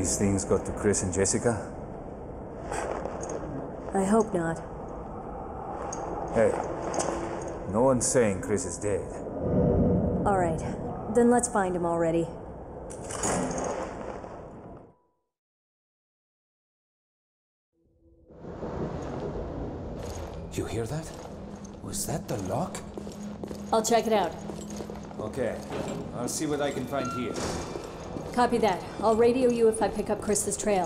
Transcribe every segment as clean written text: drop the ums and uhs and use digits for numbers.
these things got to Chris and Jessica? I hope not. Hey, no one's saying Chris is dead. Alright, then let's find him already. You hear that? Was that the lock? I'll check it out. Okay, I'll see what I can find here. Copy that. I'll radio you if I pick up Chris's trail.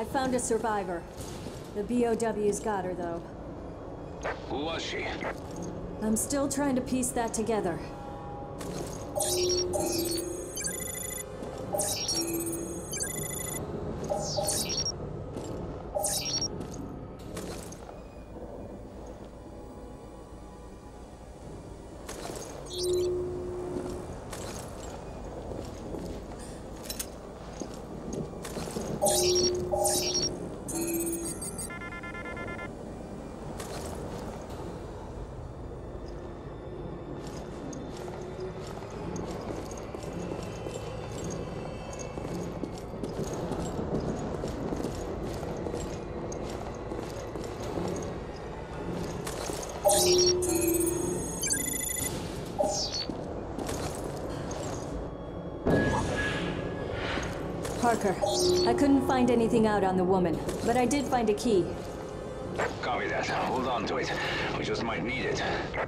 I found a survivor. The BOW's got her, though. Who was she? I'm still trying to piece that together. Parker, I couldn't find anything out on the woman, but I did find a key. Copy that. Hold on to it. We just might need it.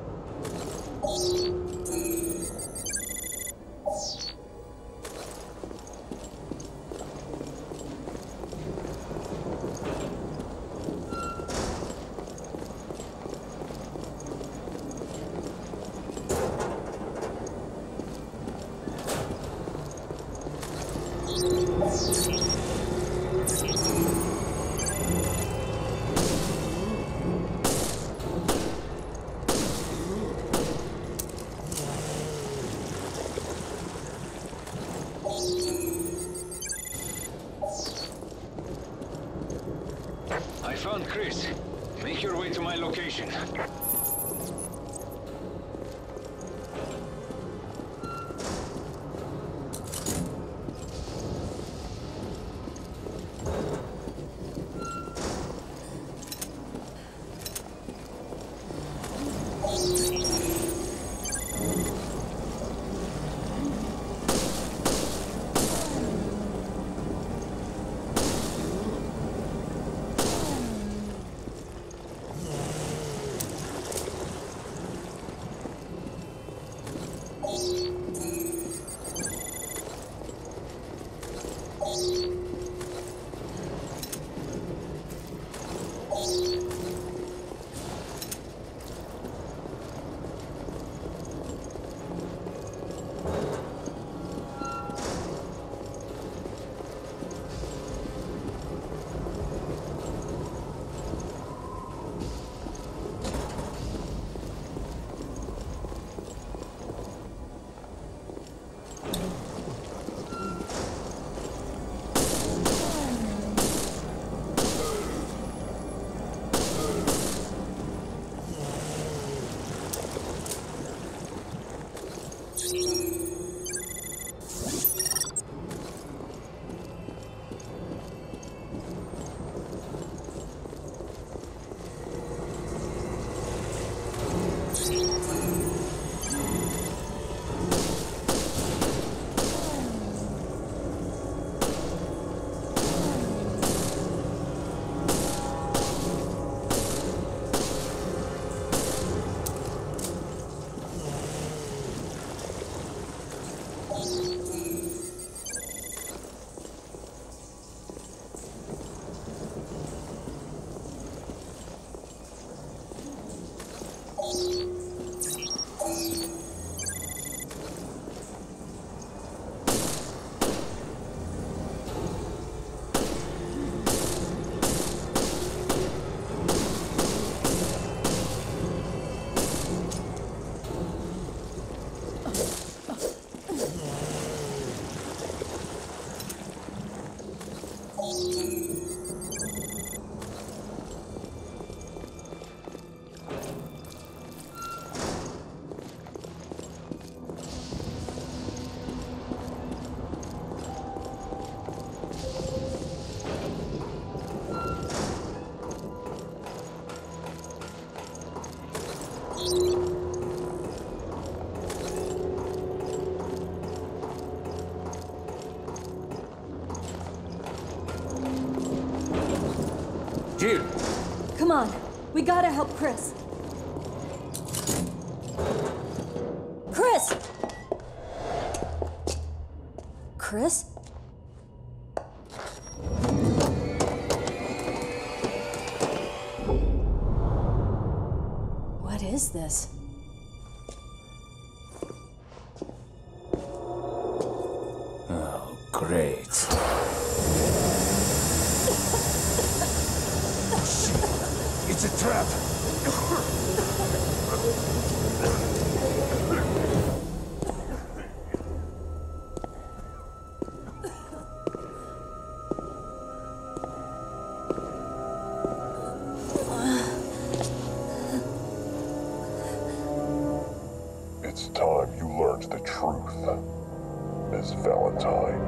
I found Chris. Make your way to my location. Jill! Come on, we gotta help Chris. Chris! Chris? is this? Oh, great. It's a trap! It's time you learned the truth, Miss Valentine.